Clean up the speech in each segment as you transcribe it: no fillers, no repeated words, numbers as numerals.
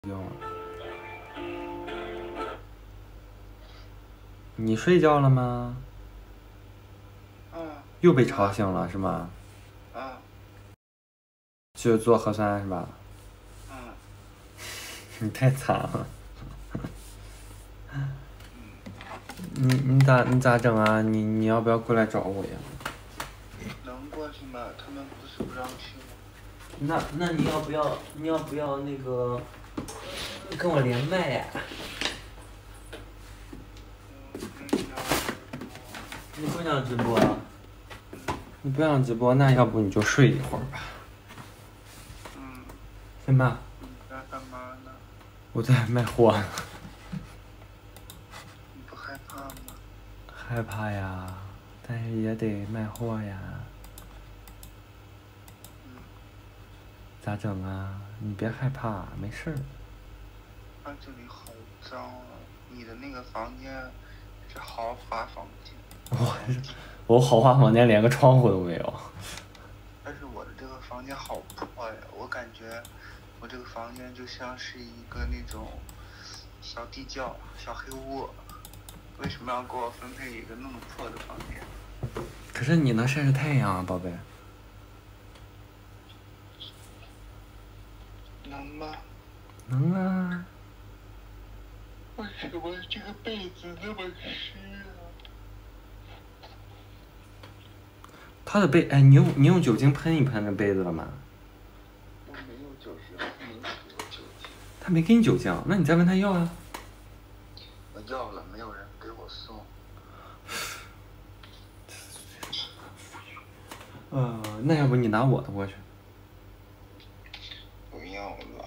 你睡觉了吗？又被吵醒了是吗？去做核酸是吧？你太惨了。你咋整啊？你要不要过来找我呀？ 能过去吗？他们不是不让去吗？ 那你要不要那个跟我连麦呀？你不想直播啊？你不想直播，那要不你就睡一会儿吧。行吧。 你在干嘛呢？ 我在卖货呢。 你不害怕吗？ 害怕呀，但是也得卖货呀。咋整啊？你别害怕，没事儿。 这里好脏啊！你的那个房间是豪华房间。 我豪华房间连个窗户都没有。 但是我的这个房间好破呀，我感觉我这个房间就像是一个那种小地窖、小黑屋。为什么要给我分配一个那么破的房间？ 可是你能晒晒太阳啊，宝贝。 能吗？ 能啊。 为什么这个被子那么湿啊？ 他的被，哎，你用酒精喷一喷这被子了吗？ 我没有酒精，没给我酒精。 他没给你酒精，那你再问他要啊。 我要了，没有人给我送。 那要不你拿我的过去。 不要了。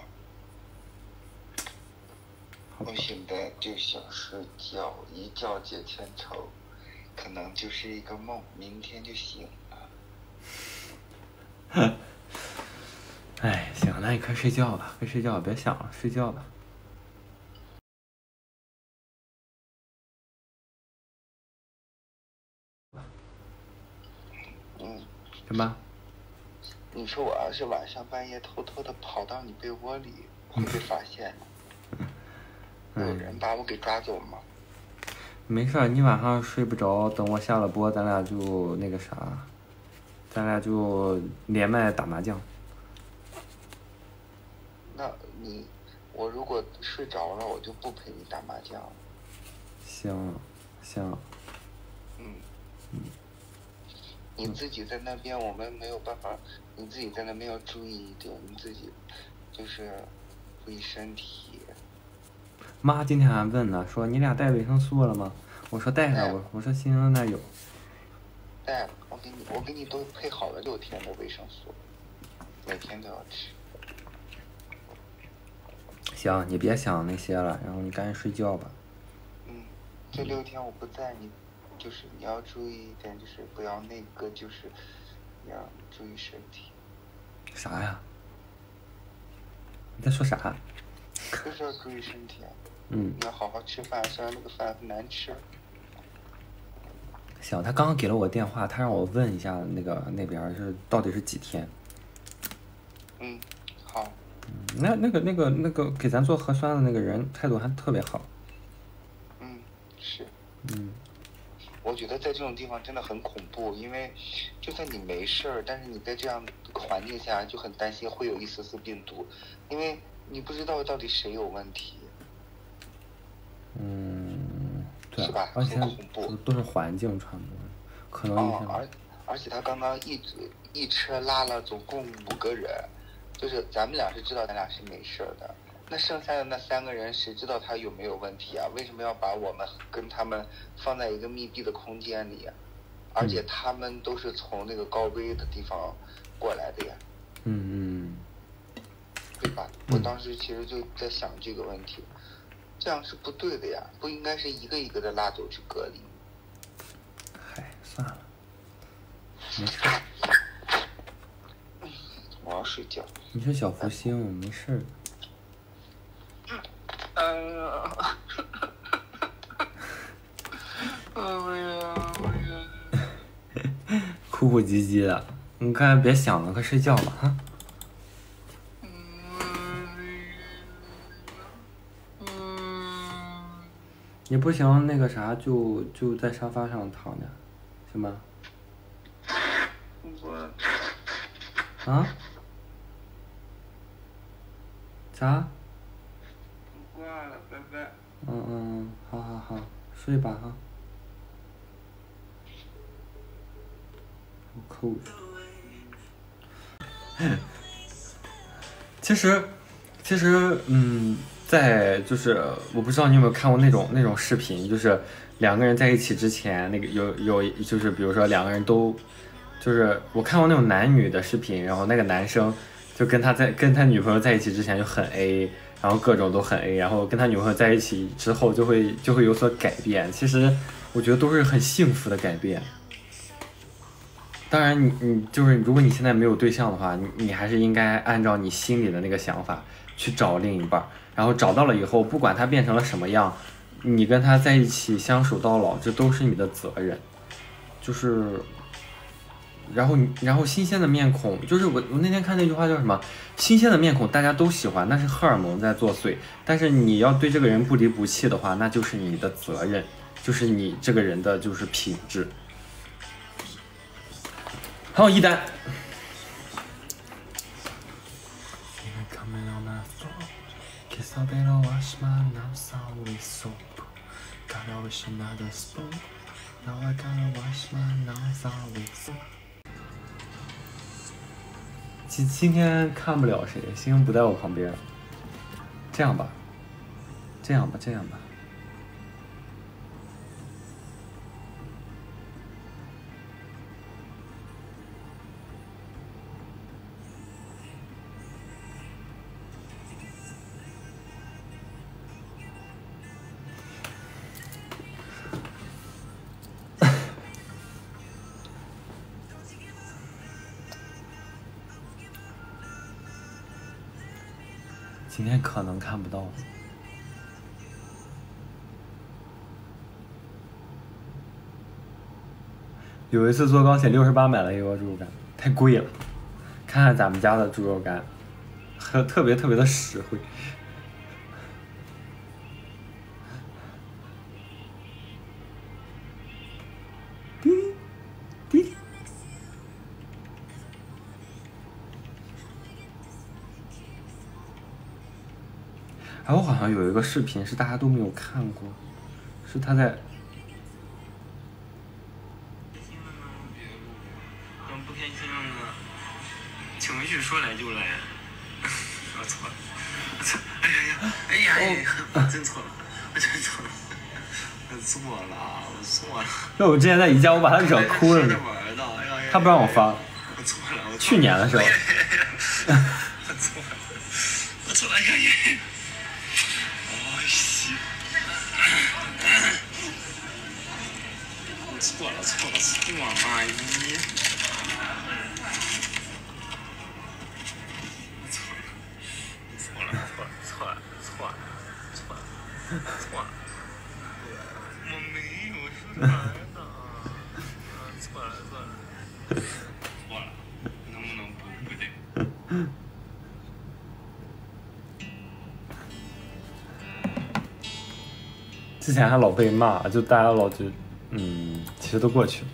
我现在就想睡觉，一觉解千愁，可能就是一个梦，明天就醒了。 哎，行，那你快睡觉吧，快睡觉，别想了，睡觉吧。什么？ 你说我要是晚上半夜偷偷的跑到你被窝里，会被发现吗？有人把我给抓走吗？ 没事，你晚上睡不着，等我下了播，咱俩就那个啥，咱俩就连麦打麻将。 那我如果睡着了，我就不陪你打麻将。 行。 你自己在那边，我们没有办法。你自己在那边要注意一点，你自己就是注意身体。 妈今天还问呢，说你俩带维生素了吗？我说带了，我说行，那有。 带了，我给你都配好了6天的维生素，每天都要吃。 行，你别想那些了，然后你赶紧睡觉吧。 这6天我不在，就是你要注意一点，就是不要那个，就是你要注意身体。 啥呀？你在说啥？ 就是要注意身体啊。 你要好好吃饭，虽然那个饭很难吃。 行，他刚刚给了我电话，他让我问一下那边到底是几天。 好。 那个给咱做核酸的那个人态度还特别好。 是。我觉得在这种地方真的很恐怖，因为就算你没事儿，但是你在这样的环境下就很担心会有一丝丝病毒，因为你不知道到底谁有问题。 对， 是吧？ 而且很恐怖。 都是环境传播，可能而且他刚刚一车拉了总共5个人，就是咱们俩是知道咱俩是没事的，那剩下的那3个人谁知道他有没有问题啊？为什么要把我们跟他们放在一个密闭的空间里？而且他们都是从那个高危的地方过来的呀。对吧？我当时其实就在想这个问题，这样是不对的呀，不应该是一个一个的拉走去隔离。 嗨，算了，没事。 我要睡觉。 你是小福星，没事。哭哭唧唧的，你快别想了，快睡觉吧哈。 你不行，那个啥就在沙发上躺着，行吗？啊？啥？ 挂了，拜拜。 好好好，睡吧哈。好抠。其实，在就是我不知道你有没有看过那种视频，就是两个人在一起之前，那个有就是比如说两个人都，就是我看过那种男女的视频，然后那个男生就跟他女朋友在一起之前就很 A， 然后各种都很 A， 然后跟他女朋友在一起之后就会有所改变。其实我觉得都是很幸福的改变。当然你就是如果你现在没有对象的话，你还是应该按照你心里的那个想法去找另一半，然后找到了以后，不管他变成了什么样，你跟他在一起相守到老，这都是你的责任。就是，然后新鲜的面孔，就是我那天看那句话叫什么？新鲜的面孔大家都喜欢，那是荷尔蒙在作祟。但是你要对这个人不离不弃的话，那就是你的责任，就是你这个人的就是品质。好，一单。今天看不了谁，星不在我旁边。这样吧。今天可能看不到。有一次坐高铁68买了一锅猪肉干，太贵了。看看咱们家的猪肉干，特别的实惠。哎，我好像有一个视频是大家都没有看过，是他在。不开心了呢？情绪说来就来。我错了，哎呀，真错了，我真错了，我错了。那我之前在宜家，我把他惹哭了呢。他不让我发。我错了，去年的时候。我错了，哎。错了嘛，一。错了，我没有说啥呢。错了，能不能不对？之前还老被骂，就大家老觉得，其实都过去了。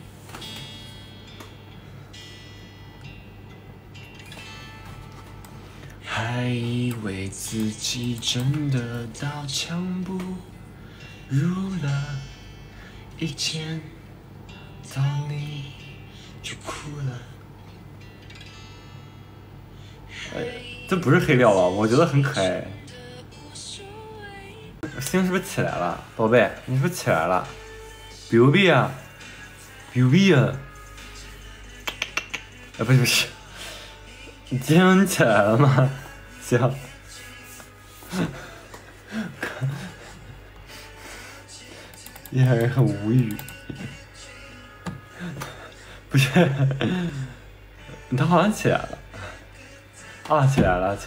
还以为自己真的到墙不入了，一见到你就哭了。哎，这不是黑料吧？我觉得很可爱。星是不是起来了，宝贝？你是不是起来了 ？Baby 啊 ，Baby 啊！啊，不是，你今天起来了吗？行。也让人很无语。不是，他好像起来了。啊，起来了。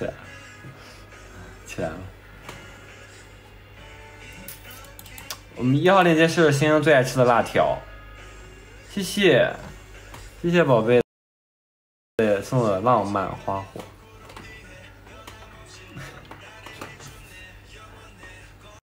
我们1号链接是星星最爱吃的辣条，谢谢宝贝送的浪漫花火。